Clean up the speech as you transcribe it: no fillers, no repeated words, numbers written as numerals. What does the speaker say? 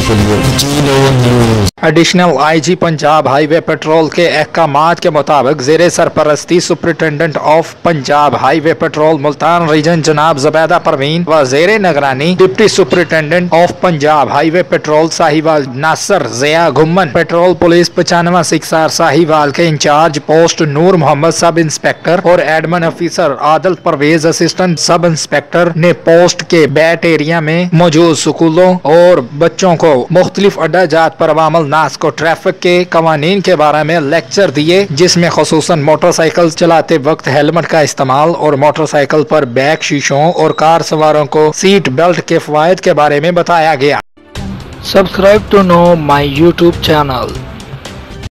के लिए जी9 news. Additional IG Punjab highway patrol के अहकामात के मुताबिक ज़ेरे सरपरस्ती superintendent of Punjab highway patrol Multan region जनाब ज़ुबैदा परवीन व ज़ेरे निगरानी deputy superintendent of Punjab highway patrol Sahiwal Nasir Zia Ghumman patrol police 95 6R Sahiwal के incharge post Noor Mohammad sub inspector और admin officer Adil Parvez assistant sub inspector ने पोस्ट के बैट एरिया में मौजूद स्कूलों और बच्चों को मुख्तलिफ अड्डा जात पर अवामल नास को ट्रैफिक के कवानीन के बारे में लेक्चर दिए, जिसमें खुसूसन मोटरसाइकिल चलाते वक्त हेलमेट का इस्तेमाल और मोटरसाइकिल पर बैक शीशों और कार सवारों को सीट बेल्ट के फवायद के बारे में बताया गया। Subscribe to know my YouTube channel.